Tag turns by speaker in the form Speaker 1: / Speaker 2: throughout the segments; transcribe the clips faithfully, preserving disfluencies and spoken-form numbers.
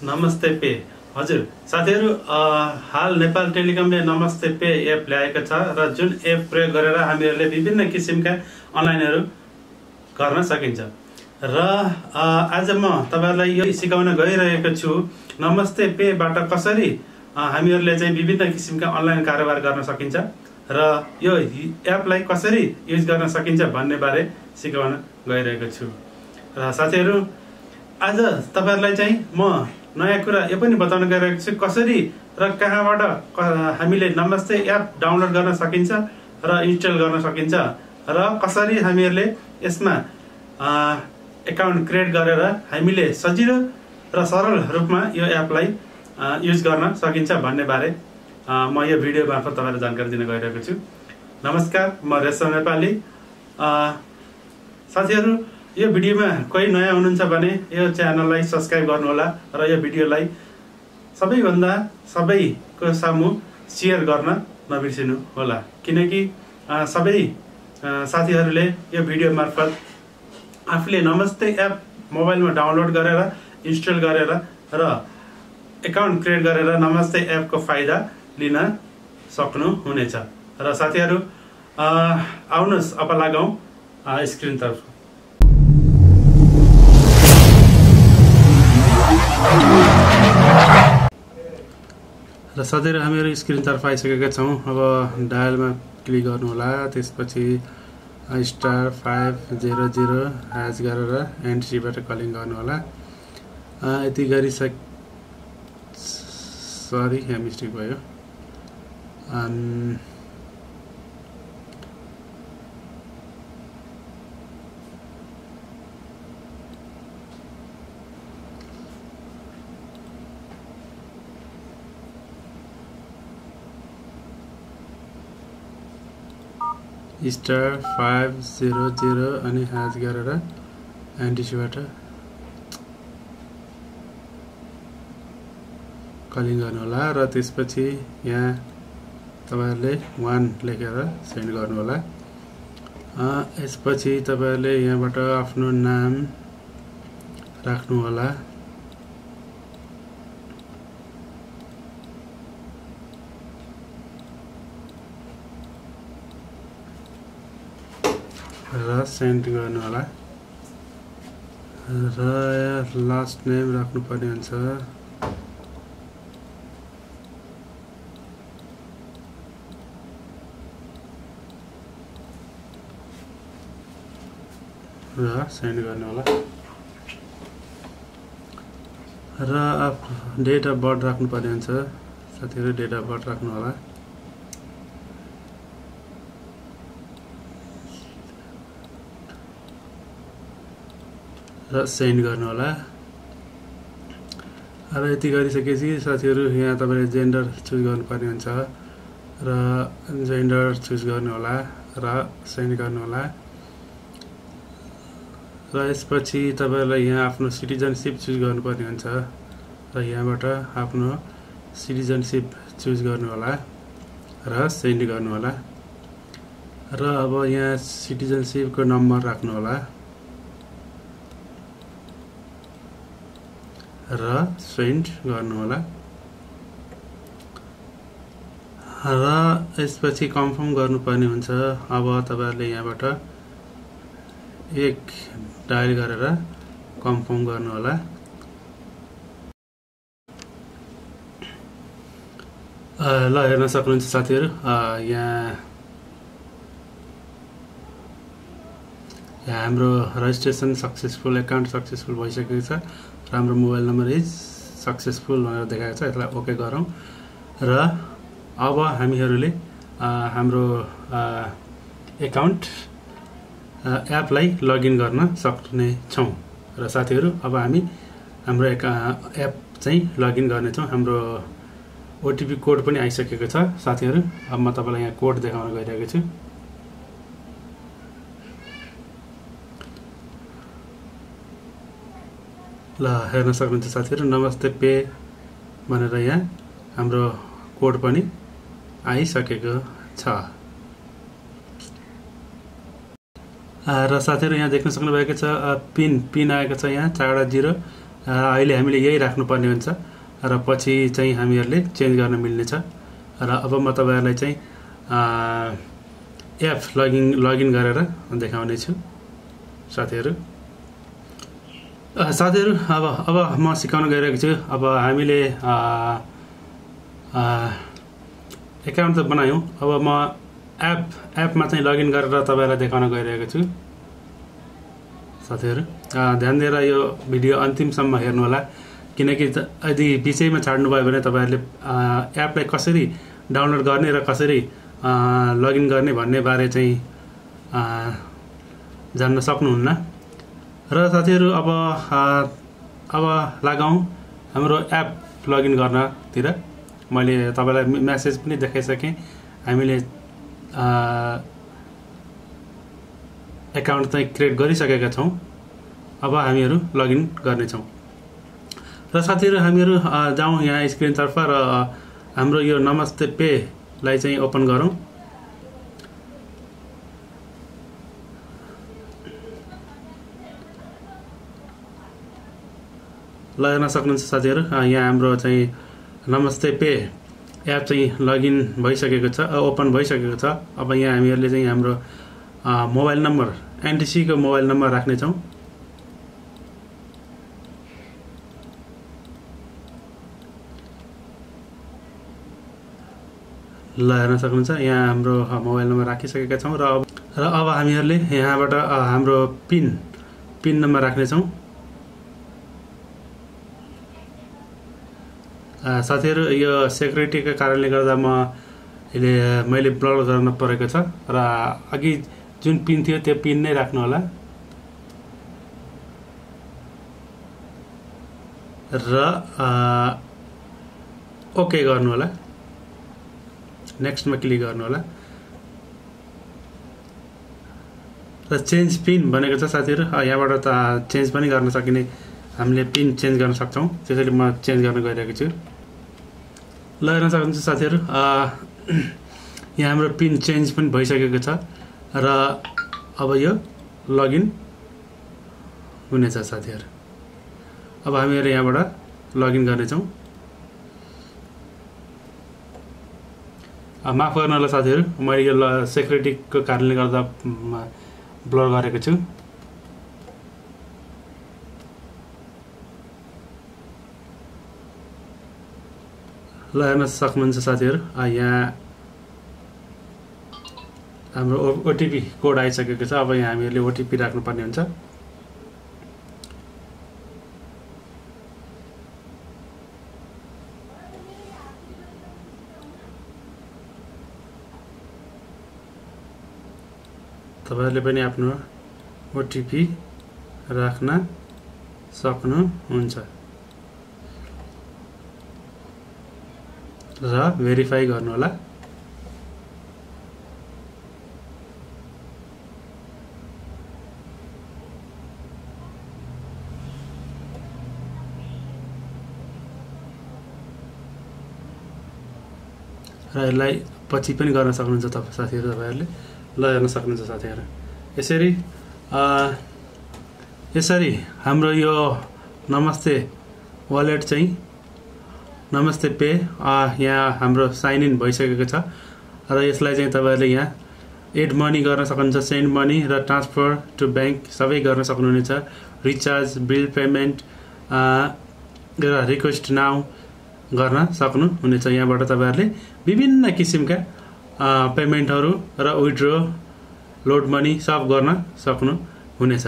Speaker 1: नमस्ते पे हजुर साथीहरु हाल नेपाल टेलिकमले नमस्ते पे एप ल्याएको छ र जुन एप प्रयोग गरेर हामीहरूले विभिन्न किसिमका अनलाइनहरु गर्न सकिन्छ र आज म तपाईहरुलाई यो सिकाउन गइरहेको छु नमस्ते पे बाट कसरी हामीहरूले चाहिँ विभिन्न किसिमका अनलाइन कारोबार गर्न सकिन्छ र यो एपलाई कसरी युज गर्न सकिन्छ भन्ने बारे सिकाउन गइरहेको छु र साथीहरु आज तपाईहरुलाई चाहिँ म नयाँ कुरा यो पनि बताउन गइरहेको छु कसरी र कहाँबाट हामीले नमस्ते एप डाउनलोड गर्न सकिन्छ र इन्स्टल गर्न सकिन्छ र कसरी हामीहरूले यसमा एकाउन्ट क्रिएट गरेर हामीले सजिलो र सरल रूपमा यो एपलाई युज गर्न सकिन्छ भन्ने बारे म यो भिडियो मार्फत तपाईहरुलाई जानकारी दिन गइरहेको छु। नमस्कार, म रेशम नेपाली। साथीहरु यो भिडियोमा कोही नयाँ हुनुहुन्छ भने यो च्यानललाई सब्स्क्राइब गर्नु होला र यो भिडियोलाई सबैभन्दा सबैको सामु शेयर गर्न नबिर्सिनु होला किनकि सबै साथीहरुले यो भिडियो मार्फत आफूले नमस्ते एप मोबाइलमा डाउनलोड गरेर इन्स्टल गरेर र एकाउन्ट क्रिएट गरेर नमस्ते एपको फाइदा लिन सक्नु हुनेछ र साथीहरु आउनुस् अब लागौं स्क्रिन तर्फ। र साथीहरु हामीहरु स्क्रिन तर्फ आइसकेका छौं। अब डायलमा क्लिक गर्नु होला, त्यसपछि star five zero zero hash गरेर एन्ट्रीबाट कलिङ गर्नु होला। यति गरिसक सरी यहाँ मिस्टेक भयो। स्टार फाइभ जिरो जिरो अनि ह्याश गरेर एन्ट्रीबाट कलिङ गर्नु होला र त्यसपछि यहाँ तपाईहरुले वान लेखेर सेन्ड गर्नु होला। यसपछि तपाईहरुले यहाँबाट आफ्नो नाम राख्नु होला र सेन्ड गर्नु होला र लास्ट नेम राख्नु पर्ने हुन्छ। र सेन्ड गर्नु होला र डेट अफ बर्थ राख्नु पर्ने हुन्छ। साथीहरु डेट अफ बर्थ राख्नु होला र सेन्ड गर्नु होला र यति गरिसकेपछि साथीहरु यहाँ तपाईले जेन्डर चुज गर्नुपर्ने हुन्छ र जेन्डर चुज गर्नु होला र सेन्ड गर्नु होला र यसपछि तपाईलाई यहाँ आफ्नो सिटिजनशिप चुज गर्नुपर्ने हुन्छ र यहाँबाट आफ्नो सिटिजनशिप चुज गर्नु होला र सेन्ड गर्नु होला र अब यहाँ सिटिजनशिपको नम्बर राख्नु होला र सेन्ड गर्नु होला र यसपछि कन्फर्म गर्नुपर्ने हुन्छ। अब तपाईहरुले यहाँबाट एक डायल गरेर कन्फर्म गर्नु होला। ल हेर्न सक्नुहुन्छ साथीहरु यहाँ हाम्रो रजिस्ट्रेसन सक्सेसफुल, एकाउन्ट सक्सेसफुल भइसकेको छ। हाम्रो मोबाइल नम्बर इज सक्सेसफुल भनेर देखाएको छ। यसलाई ओके गरौँ र अब हामीहरूले हाम्रो एकाउन्ट एपलाई लगइन गर्न सक्ने छौं र साथीहरु अब हामी हाम्रो एप चाहिँ लगइन गर्ने छौं। हाम्रो ओटीपी कोड पनि आइसकेको छ साथीहरु। अब म तपाईलाई यहाँ कोड देखाउन गइरहेको छु। ल हेर्न सक्नुहुन्छ साथीहरु नमस्ते पे भनेर यहाँ हाम्रो कोड पनि आइसकेको छ र साथीहरु यहाँ देख्न सक्नुभएको छ पिन पिन आएको छ यहाँ चारवटा जिरो अहिले हामीले यही राख्नुपर्ने हुन्छ र पछि चाहिँ हामीहरूले चेन्ज गर्न मिल्नेछ। र अब म तपाईँहरूलाई चाहिँ एप लगइन लगइन गरेर देखाउने छु साथीहरू। साथीहरू अब अब म सिकाउन गइरहेको छु। अब हामीले एकाउन्ट त बनायौँ, अब म एप एपमा चाहिँ लगइन गरेर तपाईँलाई देखाउन गइरहेको छु साथीहरू। ध्यान दिएर यो भिडियो अन्तिमसम्म हेर्नुहोला, किनकि यदि बिचैमा छाड्नुभयो भने तपाईँहरूले एपलाई कसरी डाउनलोड गर्ने र कसरी लगइन गर्ने भन्ने बारे चाहिँ जान्न सक्नुहुन्न। र साथीहरू अब अब लगाउँ हाम्रो एप लगइन गर्नतिर। मैले तपाईँलाई मेसेज पनि देखाइसकेँ, हामीले एकाउन्ट चाहिँ क्रिएट गरिसकेका छौँ। अब हामीहरू लगइन गर्नेछौँ। र साथीहरू हामीहरू जाउँ यहाँ स्क्रिनतर्फ र हाम्रो यो नमस्ते पेलाई चाहिँ ओपन गरौँ। ल हेर्न सक्नुहुन्छ साथीहरू, यहाँ हाम्रो चाहिँ नमस्ते पे एप चाहिँ लगइन भइसकेको छ, ओपन भइसकेको छ। अब यहाँ हामीहरूले चाहिँ हाम्रो मोबाइल नम्बर एनटिसीको मोबाइल नम्बर राख्नेछौँ। ल हेर्न सक्नुहुन्छ यहाँ हाम्रो मोबाइल नम्बर राखिसकेका छौँ। र अब र अब हामीहरूले यहाँबाट हाम्रो पिन पिन नम्बर राख्नेछौँ। साथीहरू यो सेक्युरिटीको कारणले गर्दा म अहिले मैले ब्लर गर्न परेको छ र अघि जुन पिन थियो त्यो पिन नै राख्नु होला। र ओके गर्नु होला, नेक्स्टमा क्लिक गर्नु होला। र चेन्ज पिन भनेको छ साथीहरू, यहाँबाट त चेन्ज पनि गर्न सकिने, हामीले पिन चेन्ज गर्न सक्छौँ। त्यसैले म चेन्ज गर्न गइरहेको छु। ल हेर्न सक्नुहुन्छ साथीहरू, यहाँ हाम्रो पिन चेन्ज पनि भइसकेको छ र अब यो लगइन हुनेछ साथीहरू। अब हामीहरू यहाँबाट लगइन गर्नेछौँ। माफ गर्नु होला साथीहरू, मैले यो सेक्युरिटीको कारणले गर्दा ब्लर गरेको छु। ल हेर्न सक्नुहुन्छ साथीहरू, यहाँ हाम्रो ओटिपी कोड आइसकेको छ। अब यहाँ हामीहरूले ओटिपी राख्नुपर्ने हुन्छ। तपाईँहरूले पनि आफ्नो ओटिपी राख्न सक्नुहुन्छ र भेरिफाई गर्नु होला। र यसलाई पछि पनि गर्न सक्नुहुन्छ तपाईँ साथीहरू, तपाईँहरूले ल हेर्न सक्नुहुन्छ साथीहरू। यसरी यसरी हाम्रो यो नमस्ते वालेट चाहिँ नमस्ते पे यहाँ हाम्रो साइन इन भइसकेको छ। र यसलाई चाहिँ तपाईँहरूले यहाँ एड मनी गर्न सक्नुहुन्छ, सेन्ड मनी र ट्रान्सफर टु ब्याङ्क सबै गर्न सक्नुहुनेछ। रिचार्ज, बिल पेमेन्ट र रिक्वेस्ट नाउ गर्न सक्नुहुनेछ। यहाँबाट तपाईँहरूले विभिन्न किसिमका पेमेन्टहरू र विथड्रो, लोड मनी सब गर्न सक्नुहुनेछ।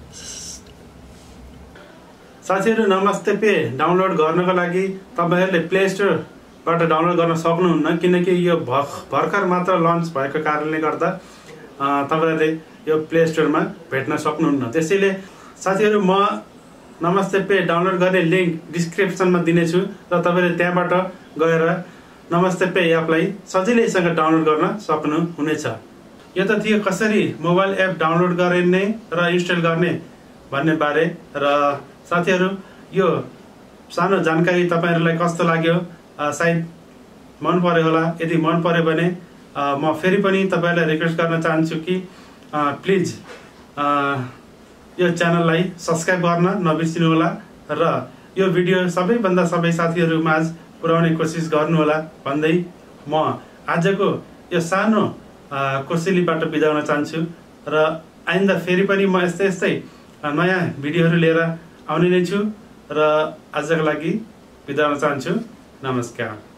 Speaker 1: साथीहरू, नमस्ते पे डाउनलोड गर्नको लागि तपाईँहरूले प्ले स्टोरबाट डाउनलोड गर्न सक्नुहुन्न, किनकि यो भर्ख भर्खर मात्र लन्च भएको कारणले गर्दा तपाईँहरूले यो प्ले स्टोरमा भेट्न सक्नुहुन्न। त्यसैले साथीहरू, म नमस्ते पे डाउनलोड गर्ने लिङ्क डिस्क्रिप्सनमा दिनेछु र तपाईँले त्यहाँबाट गएर नमस्ते पे एपलाई सजिलैसँग डाउनलोड गर्न सक्नुहुनेछ। यो त थियो कसरी मोबाइल एप डाउनलोड गर्ने र इन्स्टल गर्ने भन्ने बारे। र साथीहरू, यो सानो जानकारी तपाईँहरूलाई कस्तो लाग्यो, सायद मन पर्यो होला। यदि मन पर्यो भने म फेरि पनि तपाईँहरूलाई रिक्वेस्ट गर्न चाहन्छु कि प्लिज यो च्यानललाई सब्सक्राइब गर्न नबिर्सिनु होला र यो भिडियो सबैभन्दा सबै साथीहरूमाझ पुर्याउने कोसिस गर्नुहोला भन्दै म आजको यो सानो कोसेलीबाट बिदा हुन चाहन्छु र आइन्दा फेरि पनि म यस्तै यस्तै नयाँ भिडियोहरू लिएर आउने नै छु र आजको लागि बिदा हुन चाहन्छु। नमस्कार।